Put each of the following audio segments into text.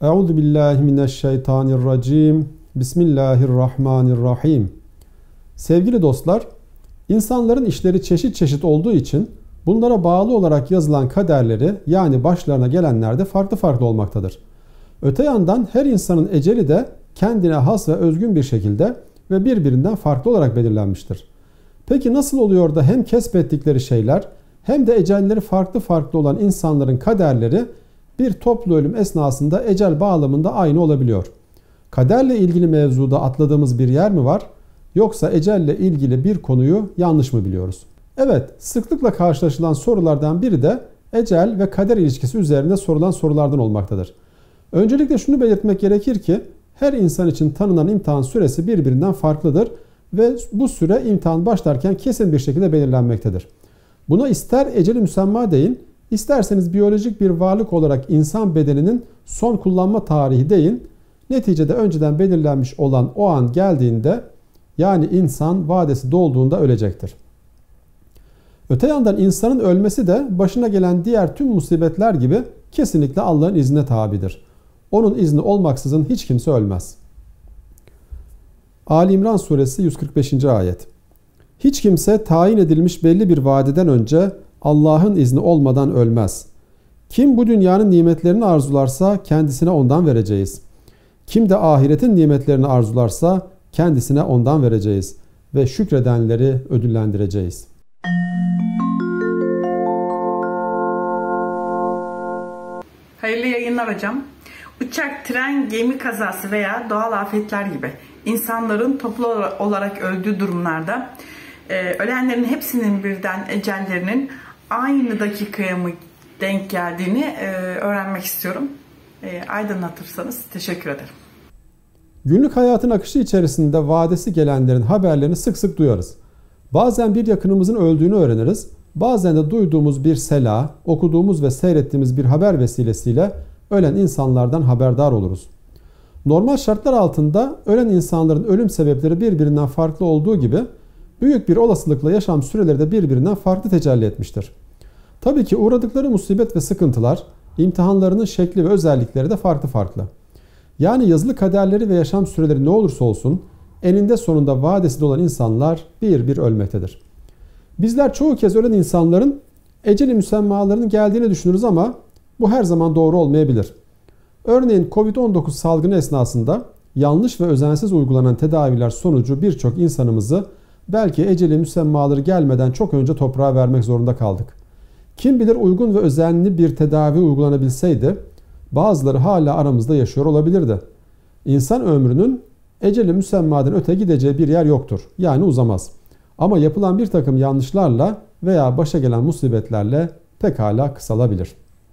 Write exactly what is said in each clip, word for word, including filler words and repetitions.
Euzu billahi mineşşeytanirracim. Bismillahirrahmanirrahim. Sevgili dostlar, insanların işleri çeşit çeşit olduğu için bunlara bağlı olarak yazılan kaderleri, yani başlarına gelenler de farklı farklı olmaktadır. Öte yandan her insanın eceli de kendine has ve özgün bir şekilde ve birbirinden farklı olarak belirlenmiştir. Peki nasıl oluyor da hem kesbettikleri şeyler hem de ecelleri farklı farklı olan insanların kaderleri bir toplu ölüm esnasında ecel bağlamında aynı olabiliyor? Kaderle ilgili mevzuda atladığımız bir yer mi var? Yoksa ecelle ilgili bir konuyu yanlış mı biliyoruz? Evet, sıklıkla karşılaşılan sorulardan biri de ecel ve kader ilişkisi üzerinde sorulan sorulardan olmaktadır. Öncelikle şunu belirtmek gerekir ki her insan için tanınan imtihan süresi birbirinden farklıdır ve bu süre imtihan başlarken kesin bir şekilde belirlenmektedir. Buna ister eceli müsemma deyin, isterseniz biyolojik bir varlık olarak insan bedeninin son kullanma tarihi deyin. Neticede önceden belirlenmiş olan o an geldiğinde, yani insan vadesi dolduğunda ölecektir. Öte yandan insanın ölmesi de başına gelen diğer tüm musibetler gibi kesinlikle Allah'ın iznine tabidir. Onun izni olmaksızın hiç kimse ölmez. Ali İmran suresi yüz kırk beşinci ayet. Hiç kimse tayin edilmiş belli bir vadeden önce Allah'ın izni olmadan ölmez. Kim bu dünyanın nimetlerini arzularsa kendisine ondan vereceğiz. Kim de ahiretin nimetlerini arzularsa kendisine ondan vereceğiz ve şükredenleri ödüllendireceğiz. Hayırlı yayınlar hocam. Uçak, tren, gemi kazası veya doğal afetler gibi insanların toplu olarak öldüğü durumlarda e, ölenlerin hepsinin birden ecellerinin aynı dakikaya mı denk geldiğini e, öğrenmek istiyorum. E, aydınlatırsanız teşekkür ederim. Günlük hayatın akışı içerisinde vadesi gelenlerin haberlerini sık sık duyarız. Bazen bir yakınımızın öldüğünü öğreniriz. Bazen de duyduğumuz bir sela, okuduğumuz ve seyrettiğimiz bir haber vesilesiyle ölen insanlardan haberdar oluruz. Normal şartlar altında ölen insanların ölüm sebepleri birbirinden farklı olduğu gibi büyük bir olasılıkla yaşam süreleri de birbirinden farklı tecelli etmiştir. Tabii ki uğradıkları musibet ve sıkıntılar, imtihanlarının şekli ve özellikleri de farklı farklı. Yani yazılı kaderleri ve yaşam süreleri ne olursa olsun eninde sonunda vadesi olan insanlar bir bir ölmektedir. Bizler çoğu kez ölen insanların eceli müsemmalarının geldiğini düşünürüz ama bu her zaman doğru olmayabilir. Örneğin kovid on dokuz salgını esnasında yanlış ve özensiz uygulanan tedaviler sonucu birçok insanımızı belki eceli müsemmaları gelmeden çok önce toprağa vermek zorunda kaldık. Kim bilir uygun ve özenli bir tedavi uygulanabilseydi bazıları hala aramızda yaşıyor olabilirdi. İnsan ömrünün eceli müsemmadan öte gideceği bir yer yoktur. Yani uzamaz. Ama yapılan bir takım yanlışlarla veya başa gelen musibetlerle pekala kısalabilir.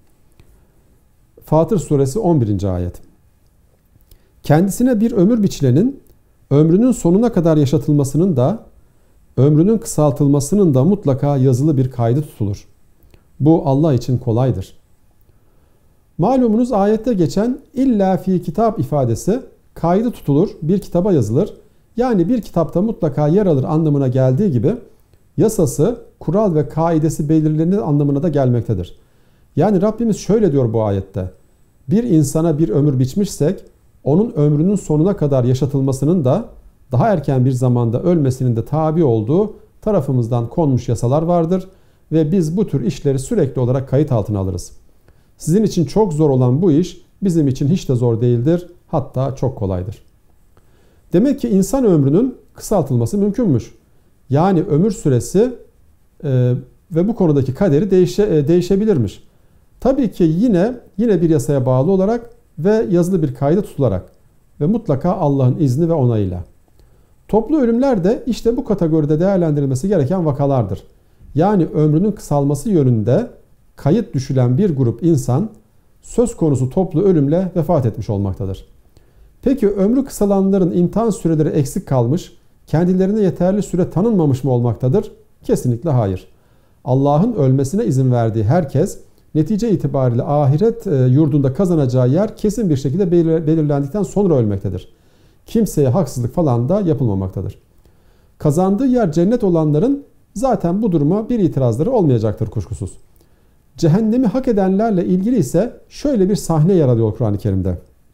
Fatır suresi on birinci ayet. Kendisine bir ömür biçilenin ömrünün sonuna kadar yaşatılmasının da ömrünün kısaltılmasının da mutlaka yazılı bir kaydı tutulur. Bu Allah için kolaydır. Malumunuz ayette geçen illa fi kitap ifadesi kaydı tutulur, bir kitaba yazılır. Yani bir kitapta mutlaka yer alır anlamına geldiği gibi yasası, kural ve kaidesi belirlenir anlamına da gelmektedir. Yani Rabbimiz şöyle diyor bu ayette. Bir insana bir ömür biçmişsek onun ömrünün sonuna kadar yaşatılmasının da daha erken bir zamanda ölmesinin de tabi olduğu tarafımızdan konmuş yasalar vardır ve biz bu tür işleri sürekli olarak kayıt altına alırız. Sizin için çok zor olan bu iş bizim için hiç de zor değildir, hatta çok kolaydır. Demek ki insan ömrünün kısaltılması mümkünmüş. Yani ömür süresi e, ve bu konudaki kaderi değişe, e, değişebilirmiş. Tabii ki yine yine bir yasaya bağlı olarak ve yazılı bir kayda tutularak ve mutlaka Allah'ın izni ve onayıyla. Toplu ölümler de işte bu kategoride değerlendirilmesi gereken vakalardır. Yani ömrünün kısalması yönünde kayıt düşülen bir grup insan söz konusu toplu ölümle vefat etmiş olmaktadır. Peki ömrü kısalanların imtihan süreleri eksik kalmış, kendilerine yeterli süre tanınmamış mı olmaktadır? Kesinlikle hayır. Allah'ın ölmesine izin verdiği herkes netice itibariyle ahiret yurdunda kazanacağı yer kesin bir şekilde belirlendikten sonra ölmektedir. Kimseye haksızlık falan da yapılmamaktadır. Kazandığı yer cennet olanların zaten bu duruma bir itirazları olmayacaktır kuşkusuz. Cehennemi hak edenlerle ilgili ise şöyle bir sahne yer alıyor Kur'an-ı Kerim'de.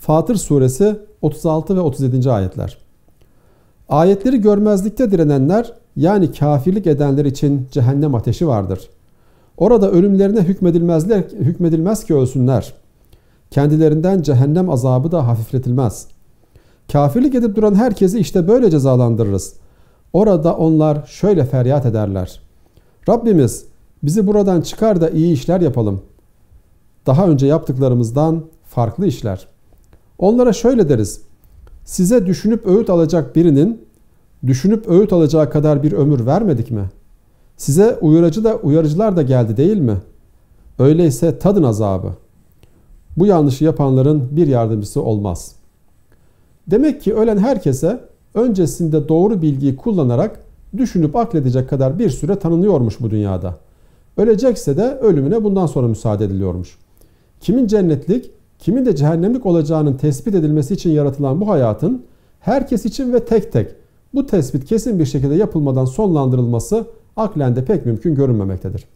Fatır suresi otuz altı ve otuz yedinci ayetler. Ayetleri görmezlikte direnenler, yani kafirlik edenler için cehennem ateşi vardır. Orada ölümlerine hükmedilmezler, hükmedilmez ki ölsünler. Kendilerinden cehennem azabı da hafifletilmez. Kafirlik edip duran herkesi işte böyle cezalandırırız. Orada onlar şöyle feryat ederler: Rabbimiz, bizi buradan çıkar da iyi işler yapalım. Daha önce yaptıklarımızdan farklı işler. Onlara şöyle deriz: size düşünüp öğüt alacak birinin düşünüp öğüt alacağı kadar bir ömür vermedik mi? Size uyarıcı da uyarıcılar da geldi değil mi? Öyleyse tadın azabı. Bu yanlışı yapanların bir yardımcısı olmaz. Demek ki ölen herkese öncesinde doğru bilgiyi kullanarak düşünüp akledecek kadar bir süre tanınıyormuş bu dünyada. Ölecekse de ölümüne bundan sonra müsaade ediliyormuş. Kimin cennetlik, kimin de cehennemlik olacağının tespit edilmesi için yaratılan bu hayatın herkes için ve tek tek bu tespit kesin bir şekilde yapılmadan sonlandırılması aklen de pek mümkün görünmemektedir.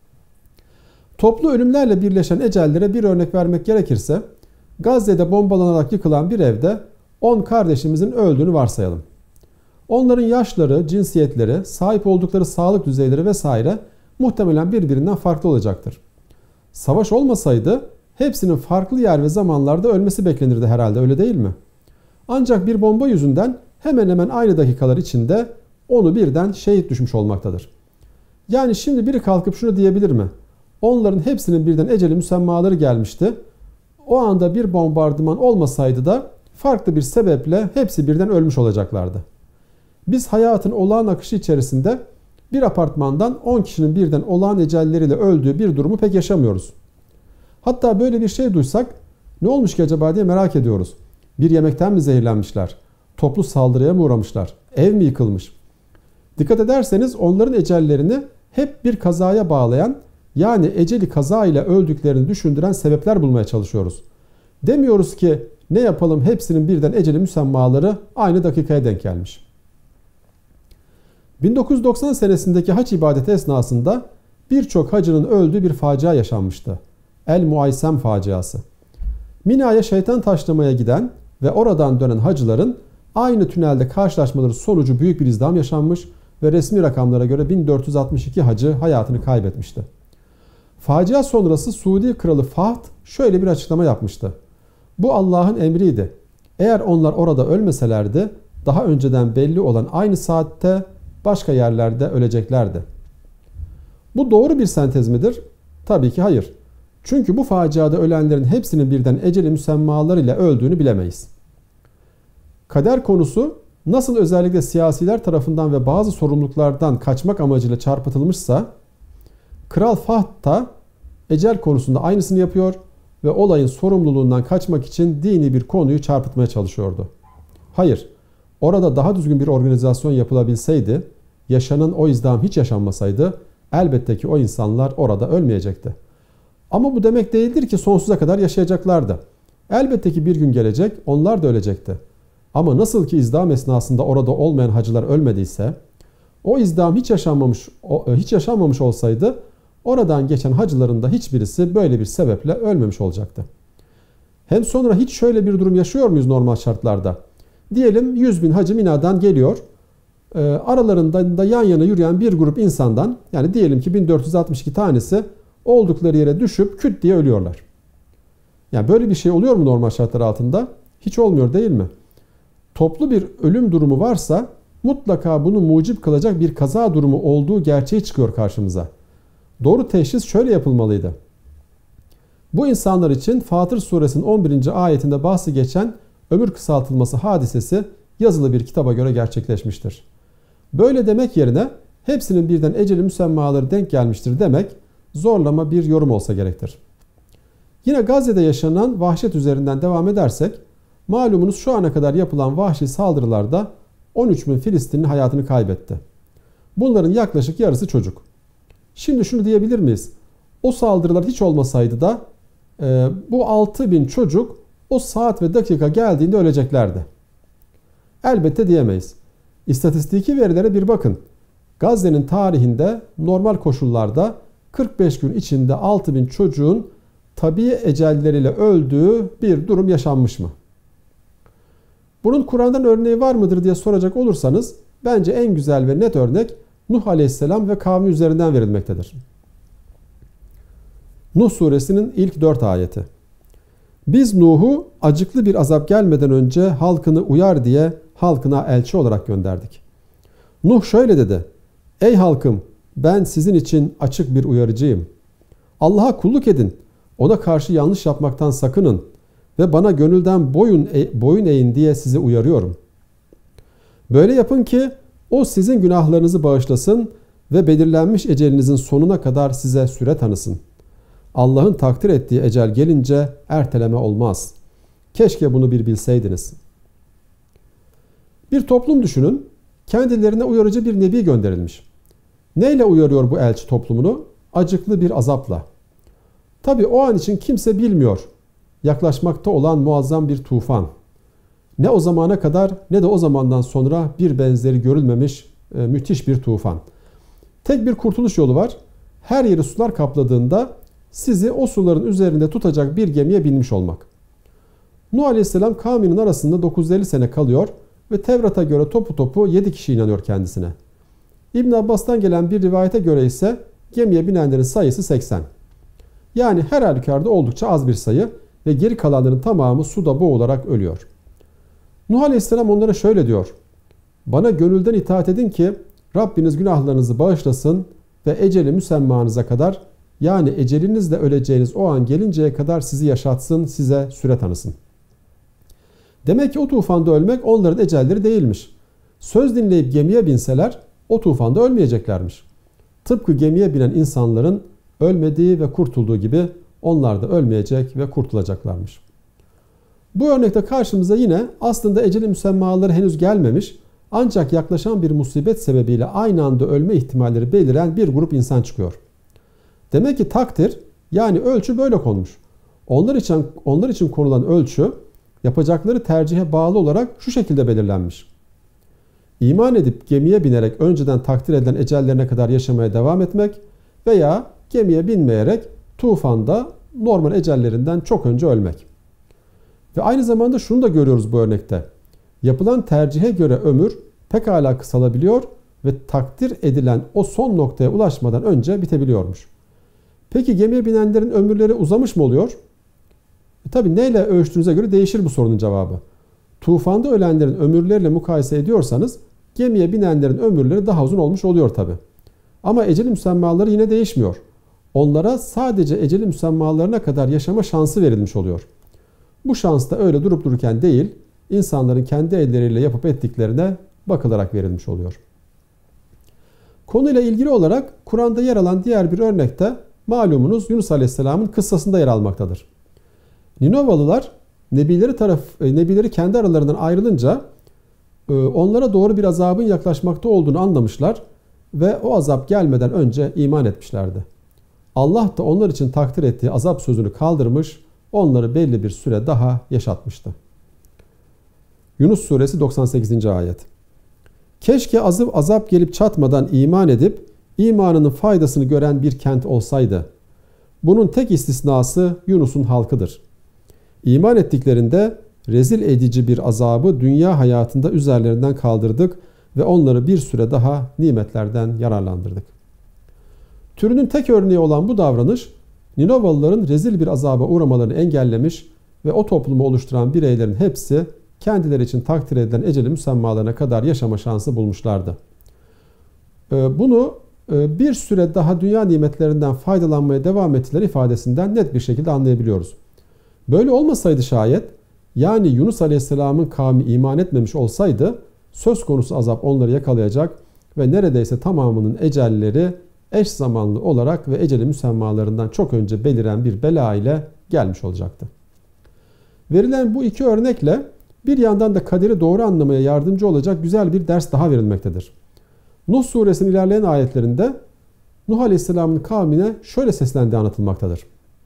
Toplu ölümlerle birleşen ecellere bir örnek vermek gerekirse, Gazze'de bombalanarak yıkılan bir evde on kardeşimizin öldüğünü varsayalım. Onların yaşları, cinsiyetleri, sahip oldukları sağlık düzeyleri vesaire muhtemelen birbirinden farklı olacaktır. Savaş olmasaydı hepsinin farklı yer ve zamanlarda ölmesi beklenirdi herhalde, öyle değil mi? Ancak bir bomba yüzünden hemen hemen aynı dakikalar içinde onu birden şehit düşmüş olmaktadır. Yani şimdi biri kalkıp şunu diyebilir mi? Onların hepsinin birden eceli müsemmaları gelmişti. O anda bir bombardıman olmasaydı da farklı bir sebeple hepsi birden ölmüş olacaklardı. Biz hayatın olağan akışı içerisinde bir apartmandan on kişinin birden olağan ecelleriyle öldüğü bir durumu pek yaşamıyoruz. Hatta böyle bir şey duysak ne olmuş ki acaba diye merak ediyoruz. Bir yemekten mi zehirlenmişler? Toplu saldırıya mı uğramışlar? Ev mi yıkılmış? Dikkat ederseniz onların ecellerini hep bir kazaya bağlayan, yani eceli kaza ile öldüklerini düşündüren sebepler bulmaya çalışıyoruz. Demiyoruz ki ne yapalım hepsinin birden eceli müsemmaları aynı dakikaya denk gelmiş. bin dokuz yüz doksan senesindeki hac ibadeti esnasında birçok hacının öldüğü bir facia yaşanmıştı. El-Muaysem faciası. Mina'ya şeytan taşlamaya giden ve oradan dönen hacıların aynı tünelde karşılaşmaları sonucu büyük bir izdiham yaşanmış ve resmi rakamlara göre bin dört yüz altmış iki hacı hayatını kaybetmişti. Facia sonrası Suudi Kralı Fahd şöyle bir açıklama yapmıştı. Bu Allah'ın emriydi. Eğer onlar orada ölmeselerdi daha önceden belli olan aynı saatte başka yerlerde öleceklerdi. Bu doğru bir sentez midir? Tabii ki hayır. Çünkü bu faciada ölenlerin hepsinin birden eceli müsemmalarıyla öldüğünü bilemeyiz. Kader konusu nasıl özellikle siyasiler tarafından ve bazı sorumluluklardan kaçmak amacıyla çarpıtılmışsa, Kral Fahd da ecel konusunda aynısını yapıyor ve olayın sorumluluğundan kaçmak için dini bir konuyu çarpıtmaya çalışıyordu. Hayır, orada daha düzgün bir organizasyon yapılabilseydi, yaşanan o izdiham hiç yaşanmasaydı, elbette ki o insanlar orada ölmeyecekti. Ama bu demek değildir ki sonsuza kadar yaşayacaklardı. Elbette ki bir gün gelecek, onlar da ölecekti. Ama nasıl ki izdiham esnasında orada olmayan hacılar ölmediyse, o izdiham hiç yaşanmamış, hiç yaşanmamış olsaydı, oradan geçen hacıların da hiçbirisi böyle bir sebeple ölmemiş olacaktı. Hem sonra hiç şöyle bir durum yaşıyor muyuz normal şartlarda? Diyelim yüz bin hacı Mina'dan geliyor. E, aralarında da yan yana yürüyen bir grup insandan, yani diyelim ki bin dört yüz altmış iki tanesi oldukları yere düşüp küt diye ölüyorlar. Yani böyle bir şey oluyor mu normal şartlar altında? Hiç olmuyor değil mi? Toplu bir ölüm durumu varsa mutlaka bunu mucip kılacak bir kaza durumu olduğu gerçeği çıkıyor karşımıza. Doğru teşhis şöyle yapılmalıydı. Bu insanlar için Fatır suresinin on birinci ayetinde bahsi geçen ömür kısaltılması hadisesi yazılı bir kitaba göre gerçekleşmiştir. Böyle demek yerine hepsinin birden eceli müsemmaları denk gelmiştir demek zorlama bir yorum olsa gerektir. Yine Gazze'de yaşanan vahşet üzerinden devam edersek, malumunuz şu ana kadar yapılan vahşi saldırılarda on üç bin Filistinli hayatını kaybetti. Bunların yaklaşık yarısı çocuk. Şimdi şunu diyebilir miyiz? O saldırılar hiç olmasaydı da e, bu altı bin çocuk o saat ve dakika geldiğinde öleceklerdi. Elbette diyemeyiz. İstatistiki verilere bir bakın. Gazze'nin tarihinde normal koşullarda kırk beş gün içinde altı bin çocuğun tabii ecelleriyle öldüğü bir durum yaşanmış mı? Bunun Kur'an'dan örneği var mıdır diye soracak olursanız bence en güzel ve net örnek Nuh Aleyhisselam ve kavmi üzerinden verilmektedir. Nuh suresinin ilk dört ayeti. Biz Nuh'u acıklı bir azap gelmeden önce halkını uyar diye halkına elçi olarak gönderdik. Nuh şöyle dedi: Ey halkım, ben sizin için açık bir uyarıcıyım. Allah'a kulluk edin, ona karşı yanlış yapmaktan sakının ve bana gönülden boyun, e, boyun eğin diye sizi uyarıyorum. Böyle yapın ki o sizin günahlarınızı bağışlasın ve belirlenmiş ecelinizin sonuna kadar size süre tanısın. Allah'ın takdir ettiği ecel gelince erteleme olmaz. Keşke bunu bir bilseydiniz. Bir toplum düşünün, kendilerine uyarıcı bir nebi gönderilmiş. Neyle uyarıyor bu elçi toplumunu? Acıklı bir azapla. Tabi o an için kimse bilmiyor. Yaklaşmakta olan muazzam bir tufan. Ne o zamana kadar ne de o zamandan sonra bir benzeri görülmemiş e, müthiş bir tufan. Tek bir kurtuluş yolu var. Her yeri sular kapladığında sizi o suların üzerinde tutacak bir gemiye binmiş olmak. Nuh Aleyhisselam kavminin arasında dokuz yüz elli sene kalıyor ve Tevrat'a göre topu topu yedi kişi inanıyor kendisine. İbn Abbas'tan gelen bir rivayete göre ise gemiye binenlerin sayısı seksen. Yani her halükarda oldukça az bir sayı ve geri kalanların tamamı suda boğularak ölüyor. Nuh Aleyhisselam onlara şöyle diyor: Bana gönülden itaat edin ki Rabbiniz günahlarınızı bağışlasın ve eceli müsemmanıza kadar, yani ecelinizle öleceğiniz o an gelinceye kadar sizi yaşatsın, size süre tanısın. Demek ki o tufanda ölmek onların ecelleri değilmiş. Söz dinleyip gemiye binseler o tufanda ölmeyeceklermiş. Tıpkı gemiye binen insanların ölmediği ve kurtulduğu gibi onlar da ölmeyecek ve kurtulacaklarmış. Bu örnekte karşımıza yine aslında eceli müsemmaları henüz gelmemiş ancak yaklaşan bir musibet sebebiyle aynı anda ölme ihtimalleri beliren bir grup insan çıkıyor. Demek ki takdir, yani ölçü böyle konmuş. Onlar için, onlar için konulan ölçü yapacakları tercihe bağlı olarak şu şekilde belirlenmiş. İman edip gemiye binerek önceden takdir edilen ecellerine kadar yaşamaya devam etmek veya gemiye binmeyerek tufanda normal ecellerinden çok önce ölmek. Ve aynı zamanda şunu da görüyoruz bu örnekte. Yapılan tercihe göre ömür pekala kısalabiliyor ve takdir edilen o son noktaya ulaşmadan önce bitebiliyormuş. Peki gemiye binenlerin ömürleri uzamış mı oluyor? E tabi neyle ölçtüğünüze göre değişir bu sorunun cevabı. Tufanda ölenlerin ömürleriyle mukayese ediyorsanız gemiye binenlerin ömürleri daha uzun olmuş oluyor tabi. Ama eceli müsemmaları yine değişmiyor. Onlara sadece eceli müsemmalarına kadar yaşama şansı verilmiş oluyor. Bu şans da öyle durup dururken değil, insanların kendi elleriyle yapıp ettiklerine bakılarak verilmiş oluyor. Konuyla ilgili olarak Kur'an'da yer alan diğer bir örnekte malumunuz Yunus Aleyhisselam'ın kıssasında yer almaktadır. Ninovalılar nebileri, taraf, nebileri kendi aralarından ayrılınca onlara doğru bir azabın yaklaşmakta olduğunu anlamışlar ve o azap gelmeden önce iman etmişlerdi. Allah da onlar için takdir ettiği azap sözünü kaldırmış, onları belli bir süre daha yaşatmıştı. Yunus suresi doksan sekizinci ayet. Keşke azıp azap gelip çatmadan iman edip imanının faydasını gören bir kent olsaydı. Bunun tek istisnası Yunus'un halkıdır. İman ettiklerinde rezil edici bir azabı dünya hayatında üzerlerinden kaldırdık ve onları bir süre daha nimetlerden yararlandırdık. Türünün tek örneği olan bu davranış, Ninovalıların rezil bir azaba uğramalarını engellemiş ve o toplumu oluşturan bireylerin hepsi kendileri için takdir edilen eceli müsemmalarına kadar yaşama şansı bulmuşlardı. Bunu bir süre daha dünya nimetlerinden faydalanmaya devam ettiler ifadesinden net bir şekilde anlayabiliyoruz. Böyle olmasaydı şayet, yani Yunus Aleyhisselam'ın kavmi iman etmemiş olsaydı söz konusu azap onları yakalayacak ve neredeyse tamamının ecelleri eş zamanlı olarak ve eceli müsemmalarından çok önce beliren bir bela ile gelmiş olacaktı. Verilen bu iki örnekle bir yandan da kaderi doğru anlamaya yardımcı olacak güzel bir ders daha verilmektedir. Nuh suresinin ilerleyen ayetlerinde Nuh Aleyhisselam'ın kavmine şöyle seslendiği anlatılmaktadır.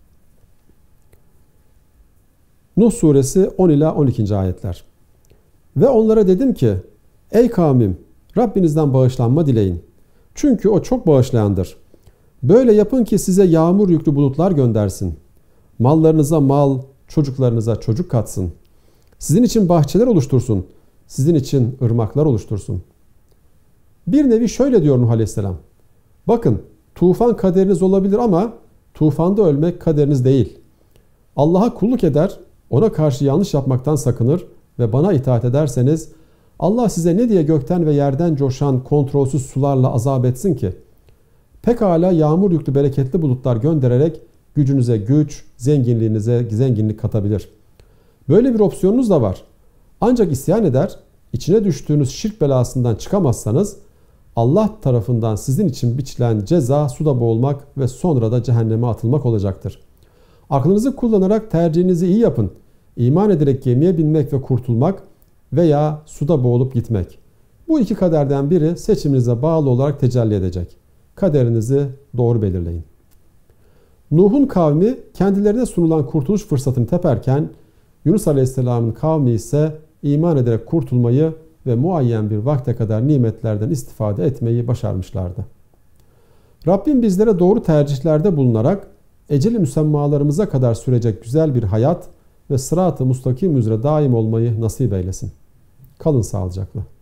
Nuh suresi on ila on ikinci ayetler. Ve onlara dedim ki, ey kavmim, Rabbinizden bağışlanma dileyin. Çünkü o çok bağışlayandır. Böyle yapın ki size yağmur yüklü bulutlar göndersin. Mallarınıza mal, çocuklarınıza çocuk katsın. Sizin için bahçeler oluştursun. Sizin için ırmaklar oluştursun. Bir nevi şöyle diyor Nuh Aleyhisselam. Bakın, tufan kaderiniz olabilir ama tufanda ölmek kaderiniz değil. Allah'a kulluk eder, ona karşı yanlış yapmaktan sakınır ve bana itaat ederseniz Allah size ne diye gökten ve yerden coşan kontrolsüz sularla azap etsin ki? Pekala yağmur yüklü bereketli bulutlar göndererek gücünüze güç, zenginliğinize zenginlik katabilir. Böyle bir opsiyonunuz da var. Ancak isyan eder, içine düştüğünüz şirk belasından çıkamazsanız Allah tarafından sizin için biçilen ceza suda boğulmak ve sonra da cehenneme atılmak olacaktır. Aklınızı kullanarak tercihinizi iyi yapın. İman ederek gemiye binmek ve kurtulmak veya suda boğulup gitmek. Bu iki kaderden biri seçiminize bağlı olarak tecelli edecek. Kaderinizi doğru belirleyin. Nuh'un kavmi kendilerine sunulan kurtuluş fırsatını teperken Yunus Aleyhisselam'ın kavmi ise iman ederek kurtulmayı ve muayyen bir vakte kadar nimetlerden istifade etmeyi başarmışlardı. Rabbim bizlere doğru tercihlerde bulunarak eceli müsemmalarımıza kadar sürecek güzel bir hayat ve sırat-ı mustakim üzere daim olmayı nasip eylesin. Kalın sağlıcakla.